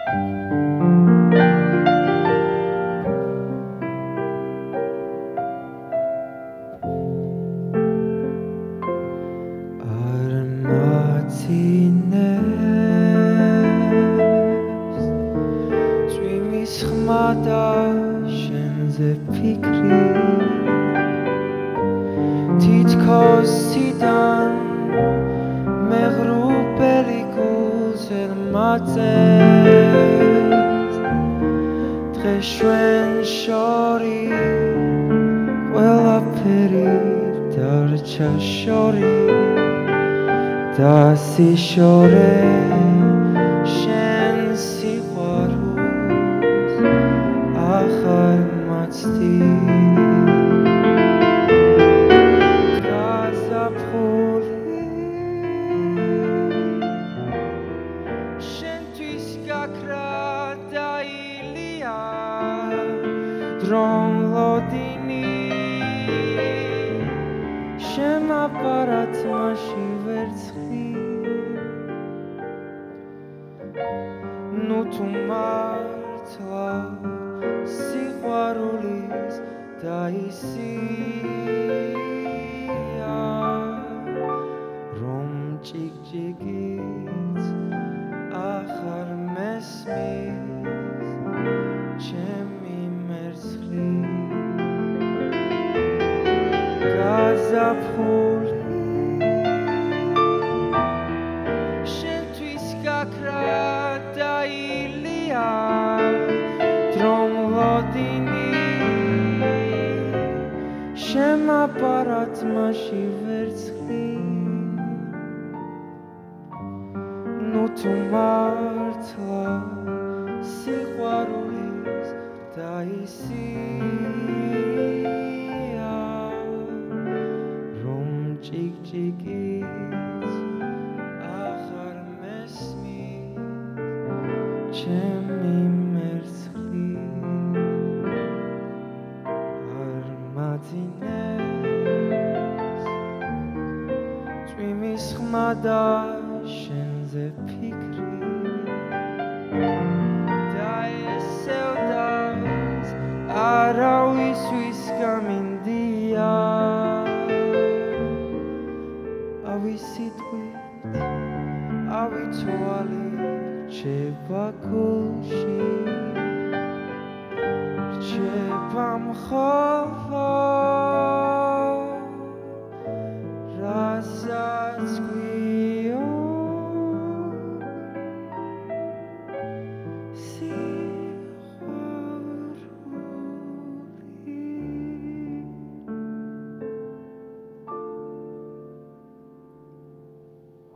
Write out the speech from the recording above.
შენზე ფიქრი თითქოსიდან მეღრუბელი გულზე მაწეს დღეს ჩვენ შორის ყველაფერი დარჩა შორის და სიშორე შენ სიყვარულს ახარ მაცდი გაზაფხული შენთვის გაქრა დაილია დრომ ლოდინი შემაპარად მაში ვერცხლი ნუ თუ მართლა სიყვარულის დაისია რომ ჭიქჭიქიც ახარ მესმის ჩემი მერცხლი გაზაფხული შენთვის გაქრა დაილია დრომ ლოდინი შემაპარად მაში ვერცხლი ნუ თუ მართლა სიყვარულის დაისია რომ ჭიქჭიქიც ახარ მესმის ჩემი მერცხლი არ მაძინებს წვიმის ხმა და შენზე ფიქრი და ესევდას არავისთვის გამინდია ავი სიტყვით ავი თვალი რჩება გულში